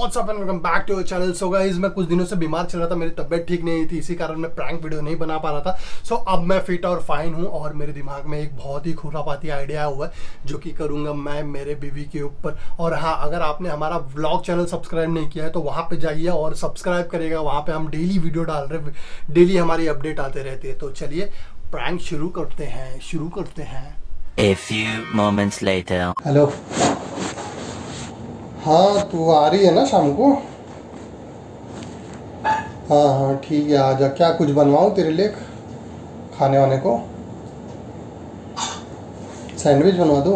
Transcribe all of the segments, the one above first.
What's up and welcome back to our channel. So guys, मैं कुछ दिनों से बीमार चल रहा था, मेरी तबीयत ठीक नहीं थी, इसी कारण मैं प्रैंक वीडियो नहीं बना पा रहा था। सो अब मैं फिट और फाइन हूँ और मेरे दिमाग में एक बहुत ही खुरापाती आइडिया हुआ है जो कि करूँगा मैं मेरे बीवी के ऊपर। और हाँ, अगर आपने हमारा व्लॉग चैनल सब्सक्राइब नहीं किया है तो वहाँ पर जाइए और सब्सक्राइब करेगा। वहाँ पर हम डेली वीडियो डाल रहे, डेली हमारी अपडेट आते रहती है। तो चलिए प्रैंक शुरू करते हैं। A few moments later. Hello, हाँ तू आ रही है ना शाम को? हाँ ठीक है, आजा। क्या कुछ बनवाऊँ तेरे लिए खाने वाने को? सैंडविच बनवा दूँ?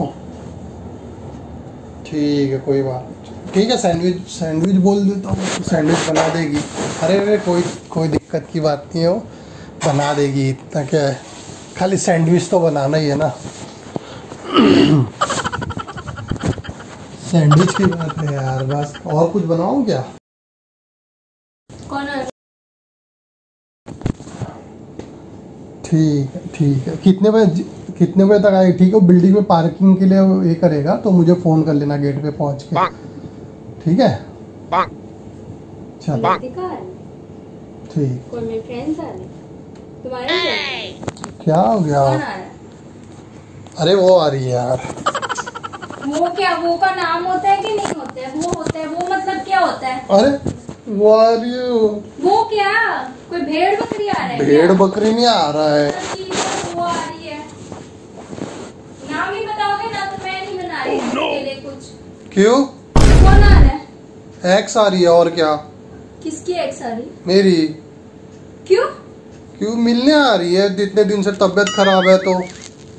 ठीक है, कोई बात नहीं। ठीक है, सैंडविच बोल देता हूँ, सैंडविच बना देगी। अरे कोई दिक्कत की बात नहीं है, वो बना देगी। इतना क्या है, खाली सैंडविच तो बनाना ही है ना। सैंडविच की बात है यार, बस। और कुछ बनाऊं क्या? कौन है? ठीक है। कितने बजे तक आए? ठीक है, बिल्डिंग में पार्किंग के लिए ये करेगा तो मुझे फोन कर लेना गेट पे पहुंच के। ठीक है, चल ठीक। कोई मेरे फ्रेंड्स आ रहे? तुम्हारे क्या हो गया? कौन आ रहा है? अरे वो आ रही है यार। वो क्या, वो का नाम होता है कि नहीं होता है? वो होता है, वो मतलब क्या होता है? अरे वो आ रही है। वो क्या, कोई भेड़ बकरी आ रहा है? भेड़ बकरी नहीं आ रहा है। वो आ रही है। नाम ही बताओगे ना तो मैं नहीं बना रही इसके लिए कुछ। क्यों? कौन आ रहा है? एक्स आ रही है। और क्या? किसकी एक्स आ रही? मेरी। क्यों मिलने आ रही है? इतने दिन से तबीयत खराब है तो।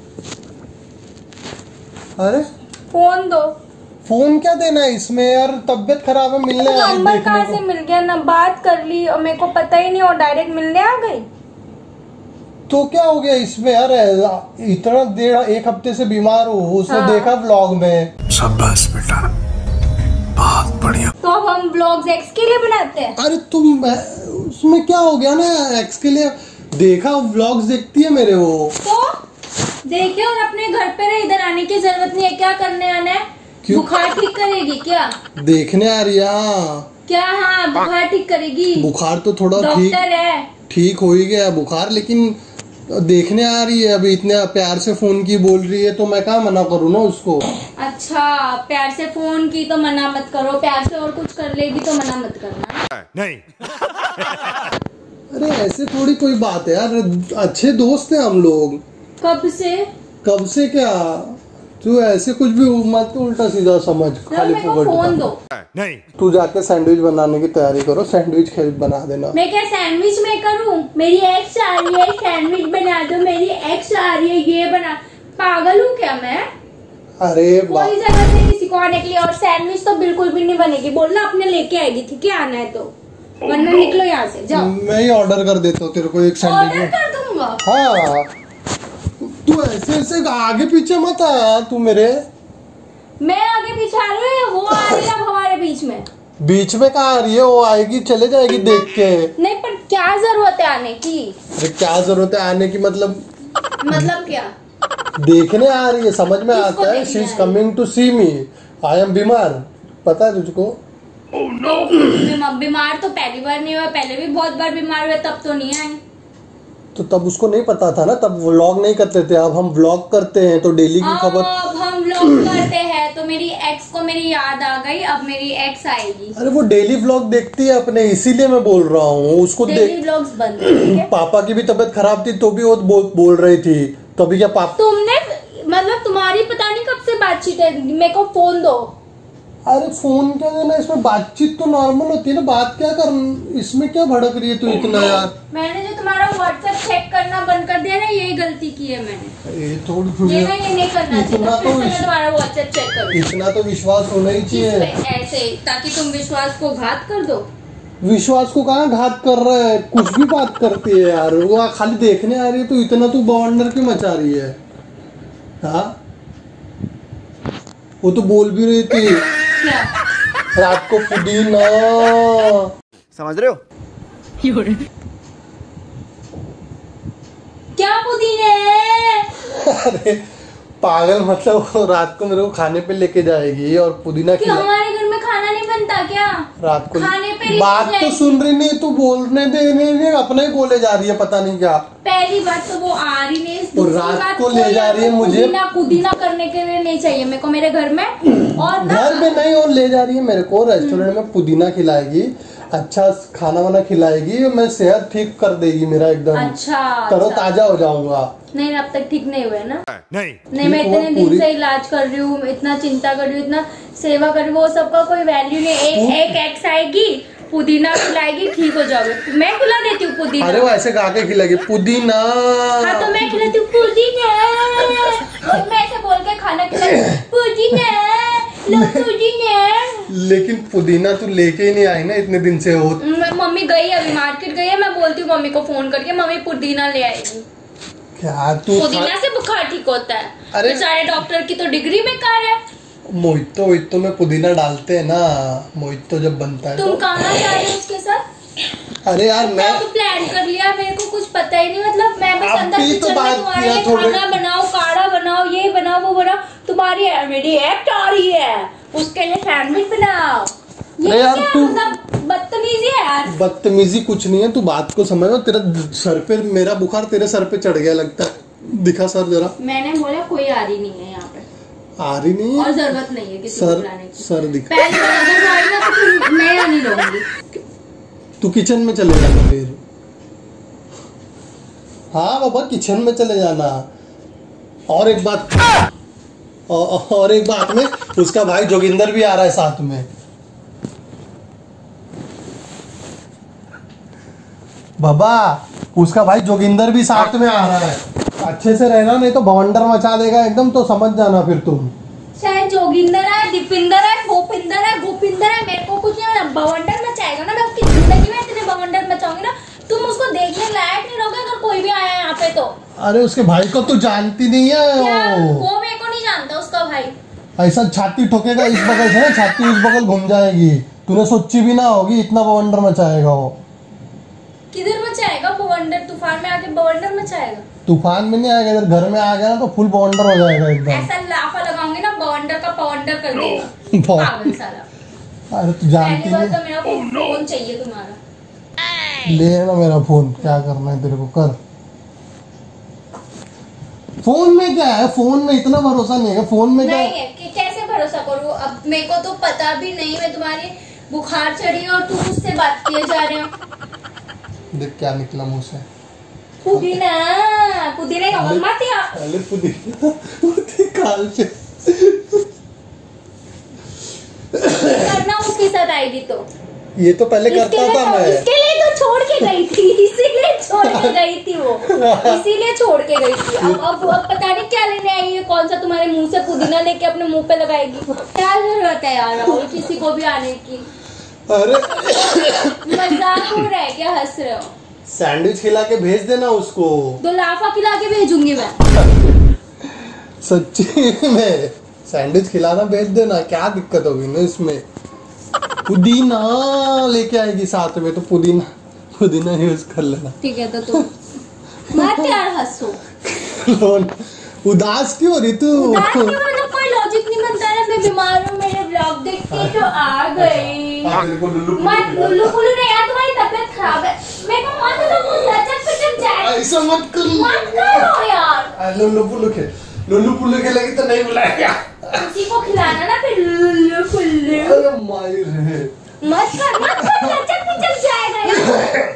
अरे फोन दो। फोन क्या देना है इसमें यार? तबीयत खराब है, मिलने आ रही। नंबर कहाँ से मिल गया? ना बात कर ली और मेरे को पता ही नहीं और डायरेक्ट मिलने आ गई। तो क्या हो गया इसमें यार? इतना एक हफ्ते से बीमार हो, उसने देखा व्लॉग में। शाबाश बेटा, बहुत बढ़िया। तो अब हम व्लॉग्स एक्स के लिए बनाते हैं। अरे तुम, उसमें क्या हो गया ना? एक्स के लिए देखा, व्लॉग्स देखती है मेरे वो। तो देखिए, और अपने घर पे रहे, इधर आने की जरूरत नहीं है। क्या करने आना है? बुखार ठीक करेगी क्या? देखने आ रही है क्या? हाँ, बुखार ठीक करेगी। बुखार तो थोड़ा डॉक्टर है, ठीक हो ही गया बुखार, लेकिन देखने आ रही है। अभी इतने प्यार से फोन की बोल रही है तो मैं क्या मना करूँ ना उसको। अच्छा, प्यार से फोन की तो मना मत करो, प्यार से और कुछ कर लेगी तो मना मत करना। नहीं। अरे ऐसे थोड़ी कोई बात है यार, अच्छे दोस्त हैं हम लोग। कब से क्या? तू ऐसे कुछ भी मत उल्टा सीधा समझ, खाली फोन दो। नहीं, तू जाके सैंडविच बनाने की तैयारी करो, सैंडविच बना देना। मैं क्या सैंडविच में करूं? मेरी एक्स आ रही है, सैंडविच बना दो। मेरी एक्स आ रही है, ये बना। पागल हूँ क्या मैं? अरे कोई जरूरत नहीं किसी को आने के लिए। और सैंडविच तो बिल्कुल भी नहीं बनेगी, बोलना अपने लेके आएगी। ठीक है, आना है तो, वरना निकलो यहाँ से, जाओ। मैं ही ऑर्डर कर देता हूँ तेरे को एक सैंडविच। ऑर्डर कर दूंगा। हाँ, तू ऐसे आगे पीछे मत आ। तू मेरे, मैं आगे पीछे आ रही हूँ, वो आ रही है हमारे बीच में। बीच में कहाँ आ रही है? वो आएगी, चले जाएगी देख के। नहीं, पर क्या जरूरत है आने की? अरे क्या जरूरत है आने की? मतलब क्या? देखने आ रही है, समझ में आता है। She is coming to see me. I am बीमार, पता है तुझको? बीमार तो पहली बार नहीं हुआ, पहले भी बहुत बार बीमार हुए, तब तो नहीं आई। तो तब उसको नहीं पता था ना, तब व्लॉग नहीं करते थे। अब हम व्लॉग करते हैं तो डेली की खबर। अब हम व्लॉग करते हैं तो मेरी एक्स को मेरी याद आ गई, अब मेरी एक्स आएगी। अरे वो डेली व्लॉग देखती है अपने, इसीलिए मैं बोल रहा हूँ उसको। डेली व्लॉग्स बंद है। पापा की भी तबीयत खराब थी तो भी वो बोल रही थी। तो अभी क्या पापा, तुमने मतलब तुम्हारी पता नहीं कब से बातचीत है। मेरे को फोन दो। अरे फोन क्या देना, इसमें बातचीत तो नॉर्मल होती है ना। बात क्या कर, इसमें क्या भड़क रही है तू इतना यार? मैंने जो तुम्हारा व्हाट्सएप चेक करना बंद कर दिया ना, यही गलती की है मैंने। ये थोड़ी ये नहीं करना चाहिए। तुम्हारा व्हाट्सएप चेक करो। इतना तो विश्वास होना ही चाहिए ऐसे, ताकि तुम विश्वास को घात कर दो। विश्वास को कहाँ घात कर रहा है? कुछ भी बात करती है यार। वो खाली देखने आ रही है तो इतना तू बवंडर क्यों मचा रही है? हाँ, वो तो बोल भी रही थी क्या? रात को पुदीना, समझ रहे हो? क्या पुदीने? अरे पागल, मतलब वो रात को मेरे को खाने पे लेके जाएगी और पुदीना क्यों? हमारे घर में खाना नहीं बनता क्या? रात को खाने पे बात तो जाएगी। सुन रही नहीं, तू बोलने दे नहीं, अपने ही बोले जा रही है पता नहीं क्या। पहली बात तो वो आ रही नहीं, और दूसरी रात बात को ले जा रही है मुझे। पुदीना करने के लिए नहीं चाहिए मेरे को मेरे घर में। और ना घर में नहीं, और ले जा रही है मेरे को रेस्टोरेंट में, पुदीना खिलाएगी, अच्छा खाना वाना खिलाएगी, मैं सेहत ठीक कर देगी मेरा एकदम। अच्छा तरोताजा हो जाऊंगा। नहीं अब तक ठीक नहीं हुए ना? नहीं मैं ठीक हुआ इतने दिन पूरी- से इलाज कर रही हूँ, इतना चिंता कर रही हूँ, इतना सेवा कर रही हूँ, वो सबका कोई वैल्यू नहीं। एक एक्स आएगी, पुदीना खिलाएगी, ठीक हो जाओगे। मैं खिला देती हूँ पुदीना। अरे वो ऐसे गा के खिलाएगी पुदीना। हाँ तो मैं खिलाती हूँ पुदीना, और मैं ऐसे बोल के खाना खिलाती हूँ, पुदीना लो पुदीना। लेकिन पुदीना तू लेके ही नहीं आई ना इतने दिन से हो। मम्मी गई अभी मार्केट गई है, मैं बोलती हूँ मम्मी को फोन करके, मम्मी पुदीना ले आएगी। क्या तू पुदीना से बुखार ठीक होता है। अरे बेचारे डॉक्टर की तो डिग्री बेकार है। मोहितो में पुदीना डालते हैं ना, मोहितो जब बनता है तुम तो। कहाँ जा रहे हो उसके साथ? अरे यार मैं तो प्लान कर लिया, मेरे को कुछ पता ही नहीं। मतलब मैं बस अंदर अभी तो किचन में बात तुम्हारे किया थोड़े- खाना बनाओ, काढ़ा बनाओ, ये बनाओ, वो बनाओ, तुम्हारी मेरी एक्ट आ रही है, उसके लिए सैंडविच बनाओ। ये अरे यार क्या तू- मतलब बदतमीजी है यार। बदतमीजी कुछ नहीं है, तू बात को समझ। तेरा सर पे, मेरा बुखार तेरे सर पे चढ़ गया लगता है। दिखा सर जरा। मैंने बोला कोई आ रही नहीं है यहाँ पे, आ रही नहीं और है जरूरत नहीं है किसी को सर, बुलाने की। सर दिखा। पहले अगर वो आएगा तो फिर मैं यहाँ नहीं रहूंगी। तू किचन में चले जाना फिर। हाँ बाबा किचन में चले जाना। और एक बात और एक बात में, उसका भाई जोगिंदर भी आ रहा है साथ में। बाबा उसका भाई जोगिंदर भी साथ में आ रहा है। अच्छे से रहना, नहीं तो बवंडर मचा देगा एकदम, तो समझ जाना फिर तुम। चाहे जोगिंदर है, दीपिंदर है, भूपिंदर है, भूपिंदर है, मेरे को कुछ नहीं, बवंडर मचाएगा ना। मैं उसकी जिंदगी में इतने बवंडर मचाऊंगी ना, तुम उसको देखने लायक नहीं रहोगे अगर कोई भी आया यहाँ पे तो। अरे उसके भाई को तू जानती नहीं क्या? है। वो मेरे को नहीं जानता उसका भाई। ऐसा छाती ठोकेगा इस बगल से ना, छाती इस बगल घूम जाएगी। तूने सोची भी ना होगी इतना बवंडर मचाएगा वो। किधर मचाएगा बवंडर? तूफान में आके बवंडर मचाएगा? तूफान में नहीं आएगा, इधर घर में आ गया ना तो फुल बवंडर हो जाएगा एकदम। ऐसा लाफा लगाऊंगी ना, बवंडर का पवंडर कर देगा पागल साला। अरे तू जानती पहली बात नहीं। तो मेरा फोन चाहिए तुम्हारा। ले ना मेरा फोन, क्या करना है तेरे को कर। फोन में क्या है, फोन में इतना भरोसा नहीं है। फोन में क्या नहीं है? है कि कैसे भरोसा करूँ? अब मेरे को तो पता भी नहीं, मैं तुम्हारी बुखार चढ़ी है और तुम मुझसे बात किए जा रहे हो। देख क्या निकला मुंह से। पुदीना पुदीना मत यार। पहले पुदीना काल से करना उसके साथ आएगी तो। ये तो पहले करता था मैं। इसके लिए तो छोड़ के गई थी, इसीलिए छोड़ के गई थी वो, इसीलिए छोड़ के गई थी। अब पता नहीं क्या लेने आई है, कौन सा तुम्हारे मुंह से पुदीना लेके अपने मुंह पे लगाएगी। क्या जरूरत है यार राहुल किसी को भी आने की? अरे मजाक हो रहा है क्या? हंस रहे हो? सैंडविच खिला के भेज देना उसको। दो लाफा खिला के भेजूंगी मैं। सच्ची में सैंडविच खिलाना भेज देना, क्या दिक्कत होगी ना इसमें। पुदीना लेके आएगी साथ में, तो पुदीना यूज कर लेना। ठीक है तो तुम मत यार हंसो। उदास क्यों हो रही तू? उदास क्यों? मतलब कोई लॉजिक नहीं बनता है। मैं बीमार हूँ, मेरे ब्लॉग देख के तो आ गई। मत लुल्लू पुल्लू नहीं यार, तुम्हारी तबीयत खराब है। मेरे को मत लो, लचक पिचक जाए। ऐसा मत कर। मत करो यार। लुल्लू पुल्लू खेलेगी तो नहीं बुलाएगा। किसी को खिलाना ना फिर लुल्लू पुल्लू। अरे माई रे। मत कर लचक पिचक जाएगा यार।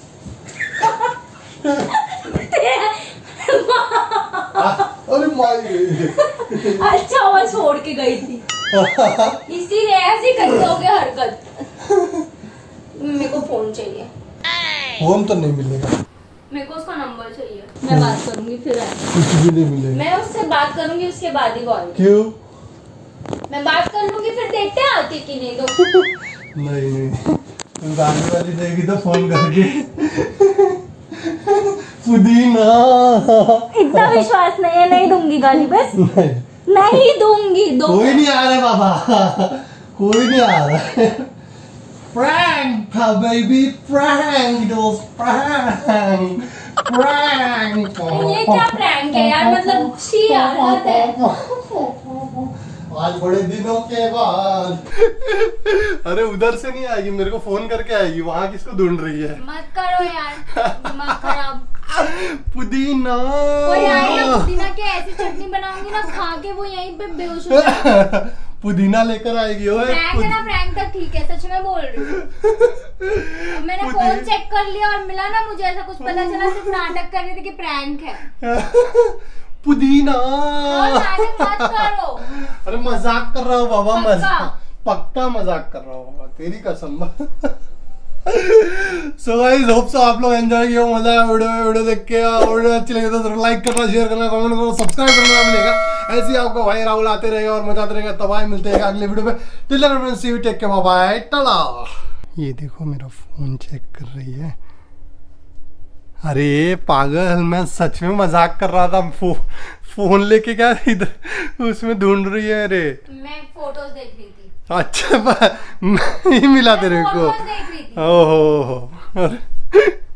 अरे माई रे। अच्छा मैं छोड़ के गई थी, इसीलिए ऐसे करते हो गया हरकत। मेरे को फोन चाहिए। फोन तो नहीं मिलेगा, मेरे को उसका नंबर चाहिए, मैं बात करूंगी फिर आए। कुछ भी नहीं मिलेगा। मैं उससे बात करूंगी उसके बाद ही कॉल। क्यों? मैं बात कर लूंगी फिर देखते हैं आती कि नहीं। तो नहीं तुम गाने वाली देगी तो फोन करके। पुदीना। इतना विश्वास नहीं है, नहीं दूंगी गाली बस। नहीं दूंगी। दो कोई नहीं आ रहा बाबा, कोई नहीं आ रहा। प्रैंक था बेबी, प्रैंक दोस्त, प्रैंक प्रैंक। ये क्या प्रैंक है यार? मतलब छी यार हद है। आज बड़े दिनों के बाद। अरे उधर से नहीं आएगी, मेरे को फोन करके आएगी। वहाँ किसको ढूंढ रही है? मत करो यार, दिमाग खराब। पुदीना कोई आएगा, पुदीना के ऐसी चटनी बनाऊंगी ना, खा के वो यहीं पे बेहोश हो जाएगा। पुदीना लेकर आएगी। ओए प्रैंक है ना, प्रैंक तो ठीक है, सच में बोल रही हूँ। मैंने फोन चेक कर लिया और मिला ना मुझे, ऐसा कुछ पता चला, सिर्फ नाटक कर रहे थे कि प्रैंक है। पुदीना मत करो। अरे मजाक कर रहा हूँ बाबा, मजाक, पक्का मजाक कर रहा हूँ बाबा, तेरी कसम। सो गाइस, होप सो आप लोग एंजॉय किया, मजा आया वीडियो देख के। और वीडियो अच्छी लगी तो जरूर लाइक करना, शेयर करना, कमेंट करना, सब्सक्राइब करना मिलेगा। ऐसे ही आपको भाई राहुल आते रहेगा और मचाते रहेगा। तब आए मिलते हैं अगले वीडियो में। Till then friends, see you, take care, bye bye, tata. ये देखो मेरा फोन चेक कर रही है। अरे पागल, मैं सच में मजाक कर रहा था। फोन लेके क्या इधर उसमें ढूंढ रही है? अरे मैं फोटोज देख रही थी। अच्छा, नहीं मिला तेरे को? देख रही थी। ओहो।